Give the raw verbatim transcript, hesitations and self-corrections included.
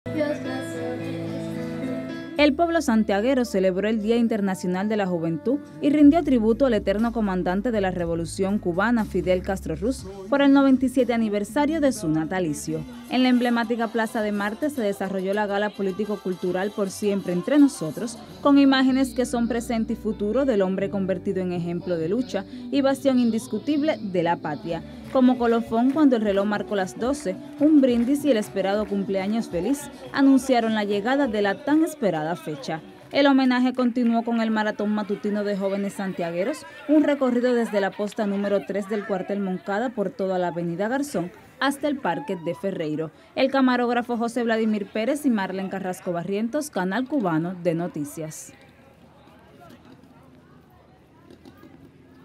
El pueblo santiaguero celebró el Día Internacional de la Juventud y rindió tributo al eterno comandante de la Revolución Cubana, Fidel Castro Ruz, por el noventa y siete aniversario de su natalicio. En la emblemática Plaza de Marte se desarrolló la gala político-cultural Por Siempre Entre Nosotros, con imágenes que son presente y futuro del hombre convertido en ejemplo de lucha y bastión indiscutible de la patria. Como colofón, cuando el reloj marcó las doce, un brindis y el esperado cumpleaños feliz anunciaron la llegada de la tan esperada fecha. El homenaje continuó con el maratón matutino de jóvenes santiagueros, un recorrido desde la posta número tres del cuartel Moncada por toda la avenida Garzón hasta el Parque de Ferreiro. El camarógrafo José Vladimir Pérez y Marlen Carrasco Barrientos, Canal Cubano de Noticias.